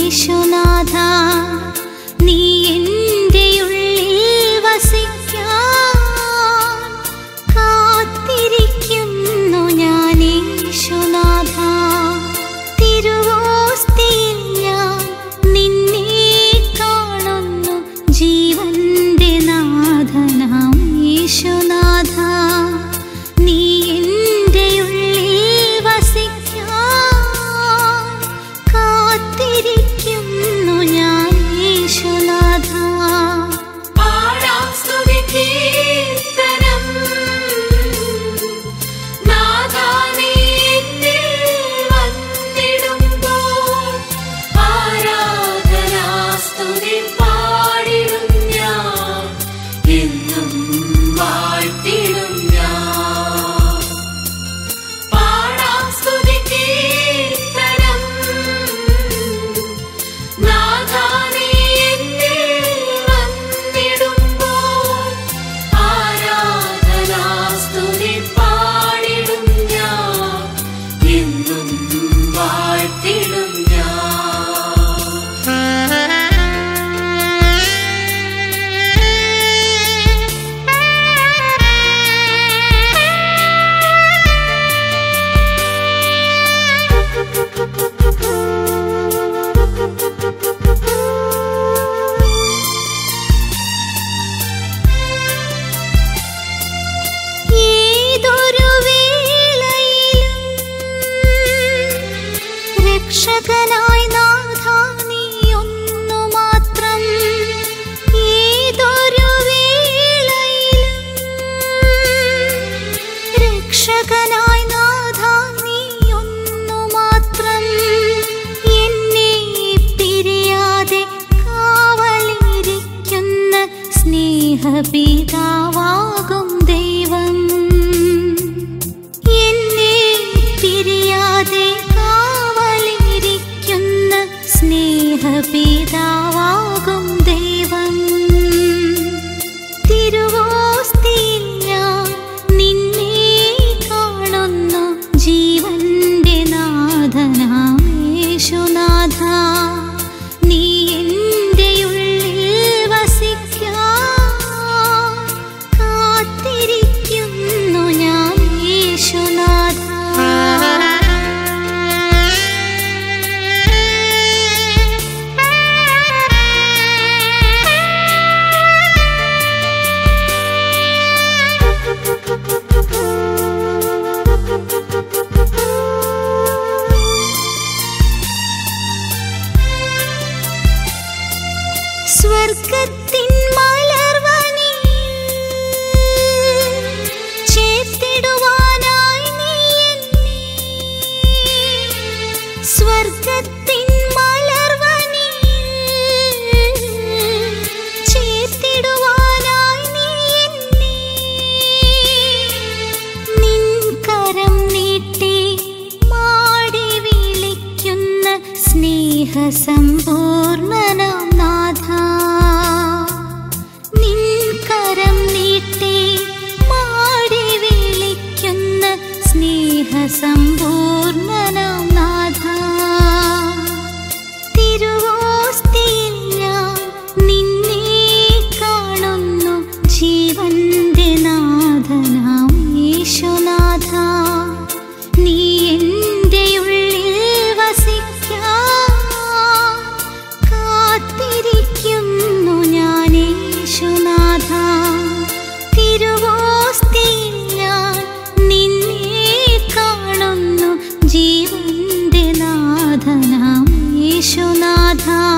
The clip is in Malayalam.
യേശുനാഥ നീ എൻ്റെ ഉള്ളിൽ വസിക്കാൻ കാത്തിരിക്കുന്നു ഞാൻ യേശുനാഥ. തിരുവോസ്തിയിൽ ഞാൻ നിന്നെ കാണുന്നു ജീവന്റെ നാഥനാം യേശുനാഥ നീ എൻ്റെ ഉള്ളിൽ വസിക്കാൻ കാത്തിരിക്കുന്നു ഞാൻ യേശുനാഥ. പാടാം സ്തുതി കീർത്തനം നാഥാ നീ എന്നിൽ വന്നിടുമ്പോൾ ആരാധനാ സ്തുതി പാടിടും ഞാൻ എന്നും വാഴ്ത്തിടും ഞാൻ. പാടാം സ്തുതി കീർത്തനം നാഥാ നീ എന്നിൽ വന്നിടുമ്പോൾ ആരാധനാ സ്തുതി പാടിടും ഞാൻ എന്നും വാഴ്ത്തിടും ഞാൻ. ഏതൊരു വേളയിലും രക്ഷകനായി നാഥാ നീ ഒന്നു മാത്രം. ഏതൊരു വേളയിലും രക്ഷകനായി നാഥാ നീ ഒന്നു മാത്രം. എന്നെ പിരിയാതെ കാവലിരിക്കുന്ന സ്നേഹപിതാവാകും ദൈവം. എന്നെ പിരിയാതെ കാവലിരിക്കുന്ന സ്നേഹപിതാവാകും ദൈവം. തിരുവോസ്തിയിൽ ഞാൻ നിന്നെ കാണുന്നു ജീവന്റെ നാഥനാം യേശുനാഥ നീ എൻ്റെ ഉള്ളിൽ വസിക്കാൻ കാത്തിരിക്കുന്നു ഞാൻ യേശുനാഥ. സ്വർഗത്തിൻ മലർവനിയിൽ ചേർത്തിടുവാനായി നീ എന്നെ. സ്വർഗത്തിൻ മലർവനിയിൽ ചേർത്തിടുവാനായി നീ എന്നെ. നിൻ കരം നീട്ടി മാടി വിളിക്കുന്ന സ്നേഹസമ്പൂർണനാം നാഥ. നിൻ കരം നീട്ടി മാടി വിളിക്കുന്ന സ്നേഹസമ്പൂർണനാം നാഥ. തിരുവോസ്തിയിൽ ഞാൻ നിന്നെ കാണുന്നു ജീവന്റെ നാഥനാം യേശുനാഥ നീ എൻ്റെ ഉള്ളിൽ വസിക്കാൻ കാത്തിരിക്കുന്നു ഞാൻ യേശുനാഥ. തിരുവോസ്തിയിൽ ഞാൻ നിന്നെ കാണുന്നു ജീവന്റെ നാഥനാം യേശുനാഥ.